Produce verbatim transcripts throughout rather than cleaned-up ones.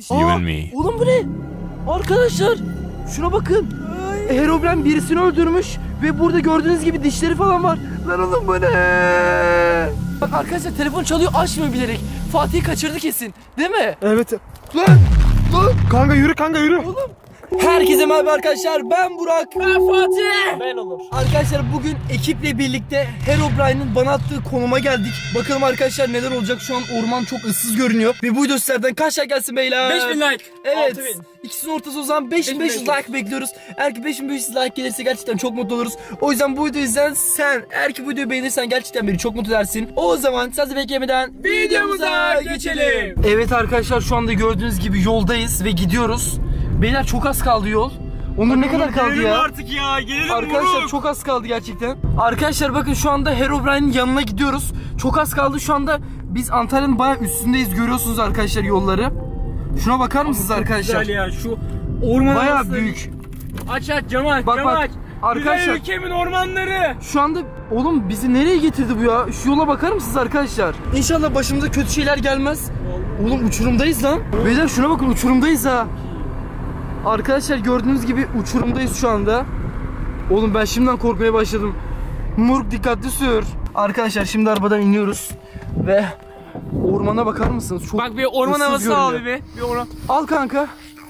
You and me. Oğlum bu ne? Arkadaşlar şuna bakın. Herobrine birisini öldürmüş ve burada gördüğünüz gibi dişleri falan var. Lan oğlum bu ne? Bak arkadaşlar telefon çalıyor, açmıyor bilerek. Fatih'i kaçırdı kesin. Değil mi? Evet. Lan! Lan! Kanka yürü kanka yürü. Oğlum. Herkese merhaba arkadaşlar, ben Burak. Ben Fatih. Ben Onur. Arkadaşlar bugün ekiple birlikte Herobrine'in bana attığı konuma geldik. Bakalım arkadaşlar neler olacak. Şu an orman çok ıssız görünüyor. Ve bu video sizlerden kaç like gelsin beyler? beş bin like. Evet. İkisinin ortası o zaman beş bin beş yüz like bekliyoruz. Eğer ki beş bin beş yüz like gelirse gerçekten çok mutlu oluruz. O yüzden bu videoyu izleyen sen, eğer ki bu videoyu beğenirsen gerçekten beni çok mutlu edersin. O zaman sizi beklemeden videomuza geçelim. Evet arkadaşlar, şu anda gördüğünüz gibi yoldayız ve gidiyoruz. Beyler çok az kaldı yol. Onur ne kadar kaldı ya? Artık ya. Gelelim arkadaşlar Buruk. Çok az kaldı gerçekten. Arkadaşlar bakın şu anda Herobrine'in yanına gidiyoruz. Çok az kaldı şu anda. Biz Antalya'nın bayağı üstündeyiz, görüyorsunuz arkadaşlar yolları. Şuna bakar mısınız arkadaşlar? Güzel ya, şu orman bayağı arası. büyük. Aç aç camı aç, Bak, camı bak. aç. Arkadaşlar Güzel ülkemin ormanları. şu anda oğlum bizi nereye getirdi bu ya? Şu yola bakar mısınız arkadaşlar? İnşallah başımıza kötü şeyler gelmez. Oğlum uçurumdayız lan. Beyler şuna bakın, uçurumdayız ha. Arkadaşlar gördüğünüz gibi uçurumdayız şu anda. Oğlum ben şimdiden korkmaya başladım. Murk dikkatli sür. Arkadaşlar şimdi arabadan iniyoruz. Ve ormana bakar mısınız? Çok Bak bir orman ıssız havası görünüyor. al bir. Bir orman. Al kanka.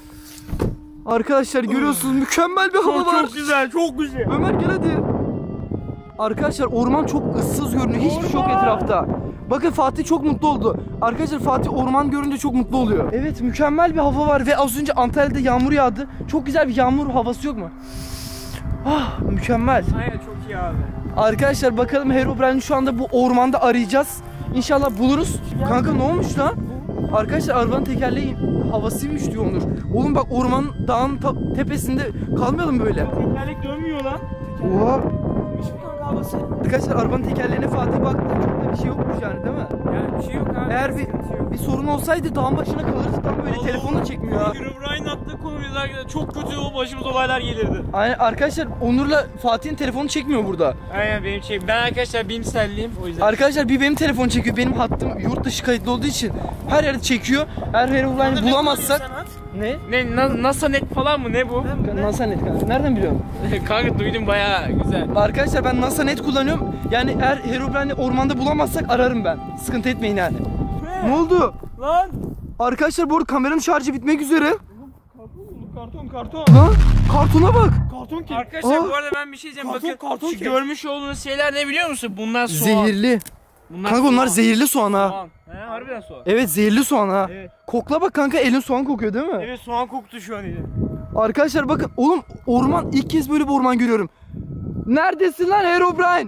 Arkadaşlar görüyorsunuz mükemmel bir hava Çok, var. çok güzel, çok güzel. Ömer gel hadi. Arkadaşlar orman çok ıssız görünüyor. Hiçbir şey yok etrafta. Bakın Fatih çok mutlu oldu. Arkadaşlar Fatih orman görünce çok mutlu oluyor. Evet, mükemmel bir hava var ve az önce Antalya'da yağmur yağdı. Çok güzel bir yağmur havası yok mu? Ah, mükemmel. Aynen, çok iyi abi. Arkadaşlar bakalım Herobrine'i şu anda bu ormanda arayacağız. İnşallah buluruz. Kanka ne olmuş lan? Arkadaşlar arabanın tekerleği havasıymış diyor Onur. Oğlum bak ormanın dağın tepesinde kalmayalım böyle. Tekerlek dönmüyor lan. Oha. Havası. Arkadaşlar arabanın tekerleğine Fatih baktı. Çok da bir şey yokmuş yani, değil mi? Yani bir şey yok abi. Eğer bir, bir sorun olsaydı dağın başına kalırdık. Tam böyle telefonu da çekmiyor ha. Herobrine'in attığı konuyla çok kötü o başımıza olaylar gelirdi. Aynen arkadaşlar, Onur'la Fatih'in telefonu çekmiyor burada. Aynen benim şey. Ben arkadaşlar BİMSEL'liyim o yüzden. Arkadaşlar bir benim telefon çekiyor. Benim hattım yurt dışı kayıtlı olduğu için her yerde çekiyor. Eğer Herobrine'i bulamazsak... Ne? Ne? Na, NASA net falan mı? Ne bu? NASA net kanka. Nereden biliyorsun? Kanka duydum, bayağı güzel. Arkadaşlar ben NASA net kullanıyorum. Yani eğer Herobrine'i ormanda bulamazsak ararım ben. Sıkıntı etmeyin yani. Ne, ne oldu? Lan! Arkadaşlar bu arada kameranın şarjı bitmek üzere. Karton karton. Lan kartona bak. Karton kim? Arkadaşlar Aa. bu arada ben bir şey diyeceğim. Karton, Bakın karton şu kim? görmüş olduğunuz şeyler ne biliyor musun? Bunlar soğan. Zehirli. Bunlar Kanka soğan. onlar zehirli soğan ha. Soğan. He, harbiden soğan. Evet, zehirli soğan ha. Evet. Kokla bak kanka, elin soğan kokuyor değil mi? Evet, soğan koktu şu an elim. Arkadaşlar bakın oğlum, orman, ilk kez böyle bir orman görüyorum. Neredesin lan Herobrine?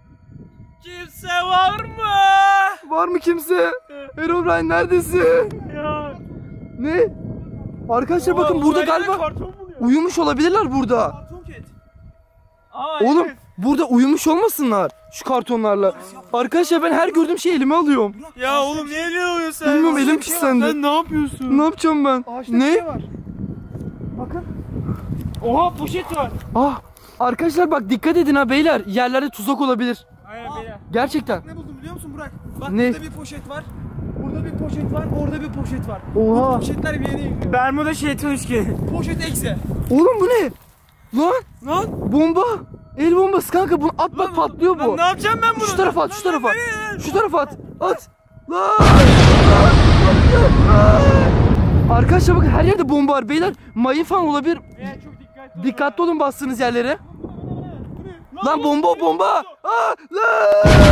Kimse var mı? Var mı kimse? Herobrine neredesin? Ya. Ne? Arkadaşlar bakın Aa, burada uzaylılar galiba karton buluyor. uyumuş olabilirler burada. Karton ket. Aa, Oğlum evet. burada uyumuş olmasınlar şu kartonlarla. Arkadaşlar ben her gördüğüm şeyi elime alıyorum. Ya oğlum niye öyle oluyor sen? Bilmiyorum, elim Bir şey var. pislendi. Sen ne yapıyorsun? Ne yapacağım ben? Ağaçta Ne? bir şey var. Bakın. Oha, poşet var. Ah, arkadaşlar bak dikkat edin ha beyler. Yerlerde tuzak olabilir. Aynen beyler. Gerçekten. Ne buldum biliyor musun Burak? Bak Ne? burada bir poşet var. Burada bir poşet var. Orada bir poşet var. Oha. Bu poşetler bir yere gidiyor. Bermuda şeytan üçgeni. Poşet eksi. Oğlum bu ne? Lan Lan. bomba. El bombası kanka, bunu at bak patlıyor bu. Lan ne yapacağım ben bunu? Şu tarafa at, Lan şu tarafa at. nereye? Şu tarafa at. At. Lan. Arkadaşlar bakın her yerde bomba var beyler. Mayın falan olabilir. Ya çok dikkatli ol. Dikkatli olun bastığınız yerlere. Lan bomba o bomba. Aa, lan.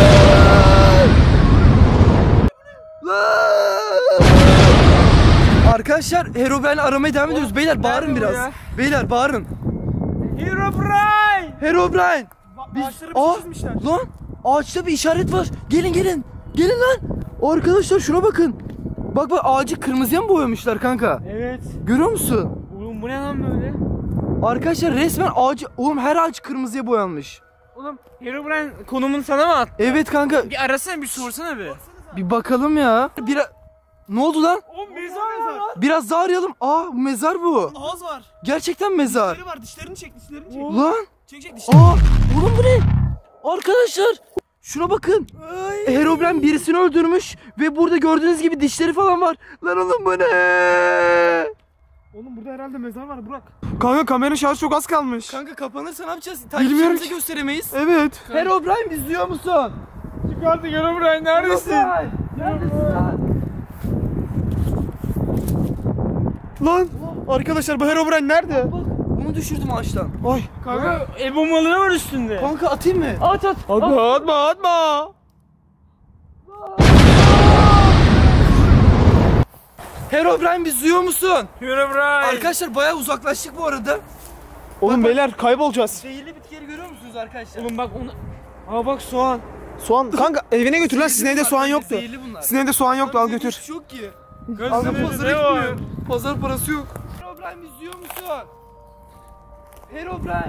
Lan. Arkadaşlar Herobrine'i aramaya devam ediyoruz. Beyler bağırın nerede bu biraz. ya? Beyler bağırın. Herobrine. Herobrine. Biz... Ağaçlara bir Aa, şey çizmişler. lan ağaçta bir işaret var. Gelin gelin. Gelin lan. Arkadaşlar şuna bakın. Bak bak, ağacı kırmızıya mı boyamışlar kanka? Evet. Görüyor musun? Oğlum bu ne lan böyle? Arkadaşlar resmen ağacı, oğlum her ağaç kırmızıya boyanmış. Oğlum Herobrine konumunu sana mı attı? Evet kanka, Bir arasana, bir sorsana bir. bir bakalım ya. Bir ne oldu lan? O mezar var. Biraz daha arayalım. Aa, mezar bu. Ağız var. Gerçekten mezar. Dişleri var. Dişlerini çek. Dişlerini çek. Lan. Çek çek dişlerini. Aa, oğlum bu ne? Arkadaşlar şuna bakın. Herobrine birisini öldürmüş ve burada gördüğünüz gibi dişleri falan var. Lan oğlum bu ne? herhalde mezar var Burak. Kanka kamera şarjı çok az kalmış. Kanka kapanırsa ne yapacağız? Bilmiyorum Takipçimize ki. gösteremeyiz. Evet. Herobrine bizi duyuyor musun? Çık artık Herobrine neredesin? Herobrine! Neredesin lan? Lan arkadaşlar bu Herobrine nerede? Bak onu düşürdüm ağaçtan. Ay. Kanka el bombaları var üstünde. Kanka atayım mı? At at. Atma atma atma. Herobrine bizi duyuyor musun? Herobrine. Arkadaşlar bayağı uzaklaştık bu arada. Oğlum beyler kaybolacağız. Zehirli bitkileri görüyor musunuz arkadaşlar? Oğlum bak onu. Aa bak soğan. Soğan kanka evine götür lan, sizin evde soğan yoktu. Zehirli bunlar. Sizin evde soğan yoktu, al Bizde götür. hiçbir şey yok ki. Gözünde Pazara ne var? gitmiyor. Pazar parası yok. Herobrine bizi duyuyor musun? Herobrine.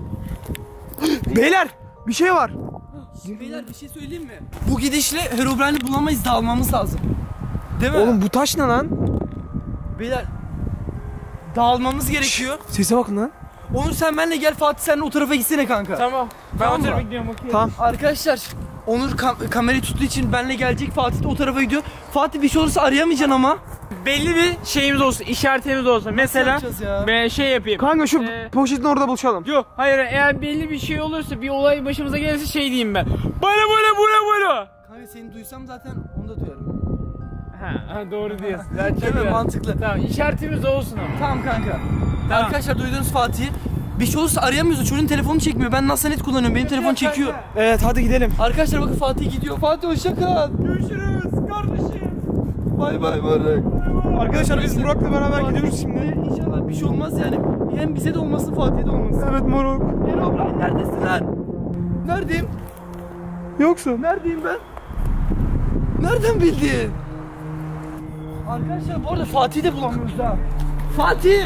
Beyler bir şey var. Beyler bir şey söyleyeyim mi? Bu gidişle Herobrine'i bulamayız, dağılmamız lazım. Değil mi? Oğlum bu taş ne lan? Beyler dağılmamız gerekiyor. Sese bakın lan. Onur sen benimle gel, Fatih sen o tarafa gitsene kanka. Tamam. Ben Tamam o tarafa mı? gidiyorum bakayım. Tamam. Arkadaşlar Onur kam- kamerayı tuttuğu için benimle gelecek, Fatih de o tarafa gidiyor. Fatih bir şey olursa arayamayacaksın ama. Belli bir şeyimiz olsun, işaretimiz olsun. Mesela yapacağız ya? ben şey yapayım. Kanka şu Ee, poşetin orada buluşalım. Yok hayır, eğer belli bir şey olursa, bir olay başımıza gelirse şey diyeyim ben. Bana bana bana bana. Kanka seni duysam zaten onu da duyarım. Ha, ha doğru diyorsun. Değil mi? Mantıklı. Tamam, işaretimiz olsun ama. Tamam kanka. Tamam. Arkadaşlar duydunuz Fatih'i. Bir şey olursa arayamıyoruz. Çocuğun telefonu çekmiyor. Ben nasıl net kullanıyorum. Benim telefon çekiyor. Evet hadi gidelim. Arkadaşlar bakın Fatih gidiyor. Fatih hoşça kal. Görüşürüz kardeşim. Bay bay Barak. Arkadaşlar biz Burak'la beraber gidiyoruz şimdi. İnşallah bir şey olmaz yani. Hem bize de olmasın, Fatih'e de olmasın. Evet moruk. Herobrine neredesin lan? Neredeyim? Yoksun. Neredeyim ben? Nereden bildin? Arkadaşlar bu arada Fatih'i de bulamıyoruz daha. Fatih!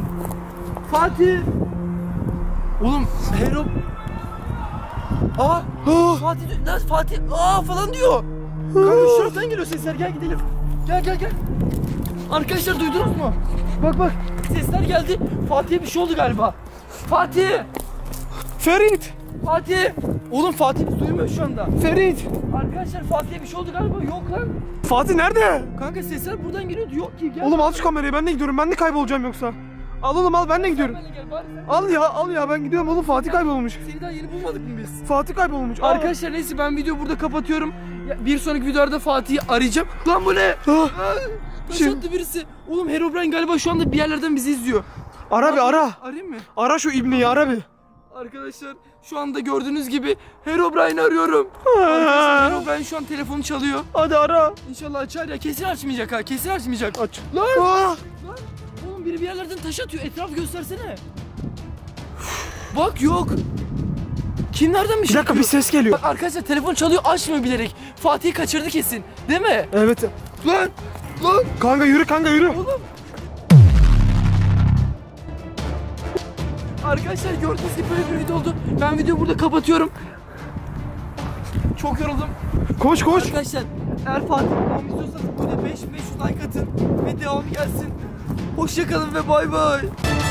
Fatih! Oğlum Hero... Aa! Fatih, lan Fatih aa falan diyor. Kanka şu taraftan geliyor sesler, gel gidelim. Gel gel gel. Arkadaşlar duydunuz mu? Bak bak sesler geldi. Fatih'e bir şey oldu galiba. Fatih! Ferit. Fatih! Oğlum Fatih bizi duymuyor şu anda. Ferit. Arkadaşlar Fatih'e bir şey oldu galiba. Yok lan. Fatih nerede? Kanka sesler buradan geliyordu. Yok ki. Gel. Oğlum al şu kamerayı, ben de gidiyorum. Ben de kaybolacağım yoksa. Al oğlum al, ben de gidiyorum. Benle gel bari sen. Al ya al ya, ben gidiyorum oğlum. Fatih kaybolmuş. Seni daha yeni bulmadık mı biz? Fatih kaybolmuş. Al. Arkadaşlar neyse ben videoyu burada kapatıyorum. Ya, bir sonraki videolarda Fatih'i arayacağım. Lan bu ne? Ah. Aa, taş Şey- attı birisi. Oğlum Herobrine galiba şu anda bir yerlerden bizi izliyor. Ara bir ara. Arayayım mı? Ara şu ibneyi, ara bir. Arkadaşlar şu anda gördüğünüz gibi Herobrine'i arıyorum. Arkadaşlar Herobrine şu an telefonu çalıyor. Hadi ara. İnşallah açar ya. Kesin açmayacak ha. Kesin açmayacak. Aç. Lan! Ah. Lan! Oğlum biri bir yerlerden taş atıyor. Etrafı göstersene. Bak yok. Kim nereden bir Bir şey dakika, bir yapıyor? ses geliyor. Bak arkadaşlar telefon çalıyor, açmıyor bilerek. Fatih'i kaçırdı kesin. Değil mi? Evet. Lan! Lan! Kanka yürü kanka yürü. Oğlum! Arkadaşlar gördüğünüz gibi böyle bir video oldu. Ben videoyu burada kapatıyorum. Çok yoruldum. Koş koş. Arkadaşlar eğer Fatih devam istiyorsanız böyle beş beş yüz like atın ve devamı gelsin. Hoşça kalın ve bay bay.